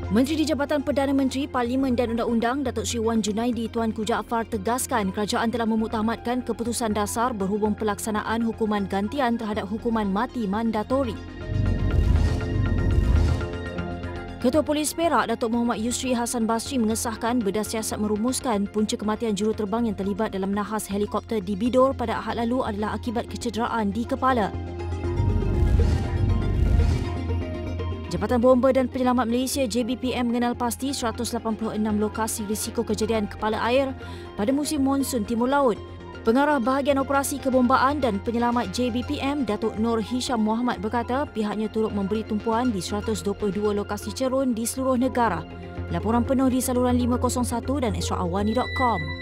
Menteri di Jabatan Perdana Menteri, Parlimen dan Undang-Undang Datuk Seri Wan Junaidi Tuanku Jaafar tegaskan kerajaan telah memuktamadkan keputusan dasar berhubung pelaksanaan hukuman gantian terhadap hukuman mati mandatori. Ketua Polis Perak, Datuk Muhammad Yusri Hassan Basri mengesahkan berdasarkan merumuskan punca kematian juruterbang yang terlibat dalam nahas helikopter di Bidor pada Ahad lalu adalah akibat kecederaan di kepala. Jabatan Bomba dan Penyelamat Malaysia JBPM mengenal pasti 186 lokasi risiko kejadian kepala air pada musim monsun Timur Laut. Pengarah Bahagian Operasi Kebombaan dan Penyelamat JBPM, Datuk Nur Hisham Muhammad berkata pihaknya turut memberi tumpuan di 122 lokasi cerun di seluruh negara. Laporan penuh di saluran 501 dan extraawani.com.